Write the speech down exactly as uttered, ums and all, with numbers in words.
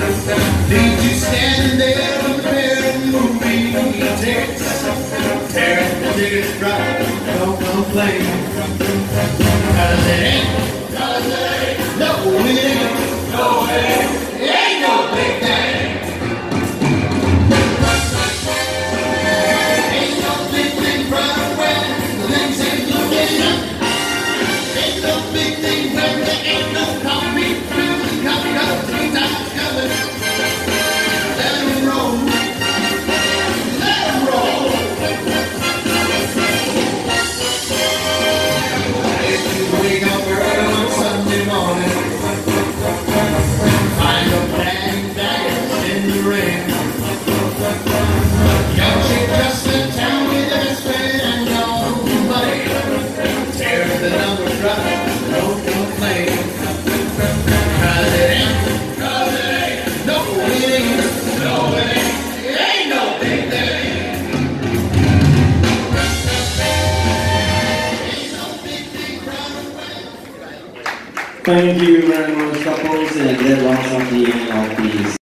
Leave you standing there with a pair of movie tickets, tearing the tickets dry, don't complain. Cause it ain't, cause it ain't, no it ain't, no it ain't, it ain't no big thing. Ain't no big thing running when the things ain't looking up. Ain't no big thing when there ain't no concrete building coming up, three times coming. Let 'em roll, let 'em roll. If you wake up early on Sunday morning, find a bang bang in the rain. Young chick just in town with her best friend and no money. Tears the number drop, don't complain. Cause it ain't, cause it ain't, no it ain't, no it ain't, it ain't no big thing. Ain't no big thing running away. Thank you very much, couples, and that was on the end of the